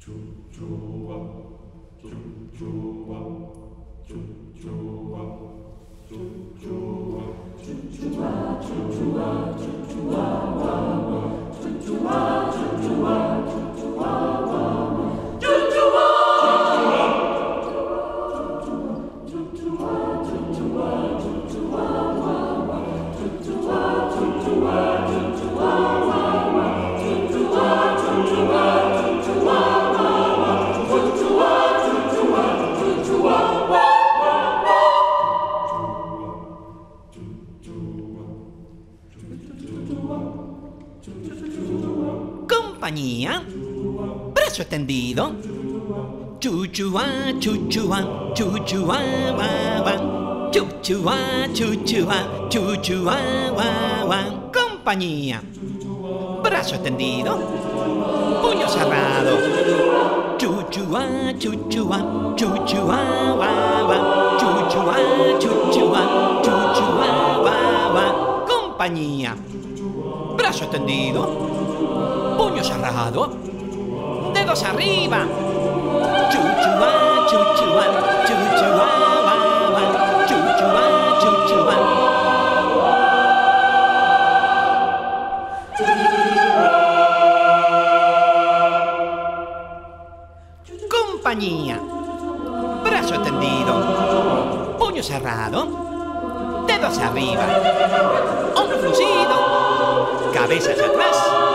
Compañía, brazo extendido. Chuchua, chuchua, chuchua, guagua. Chuchua, chuchua, chuchua, guagua. Compañía, brazo extendido. Puño cerrado. Chuchua, chuchua, chuchua, guagua. Chuchua, chuchua, chuchua, guagua. Compañía, brazo extendido. Puño cerrado. Dedos arriba. Chuchua, chuchua, chuchua, guagua. Chuchua, chuchua. Compañía, brazo extendido. Puño cerrado. Dedos arriba. Hombro fruncido. Cabeza hacia atrás.